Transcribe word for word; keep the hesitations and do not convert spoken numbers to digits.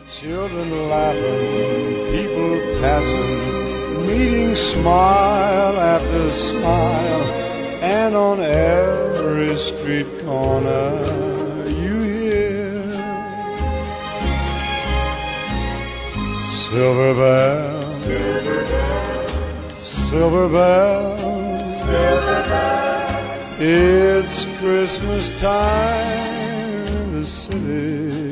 Children laughing, people passing, meeting smile after smile, and on every street corner you hear silver bells, silver bells, silver bells, silver bells. It's Christmas time in the city.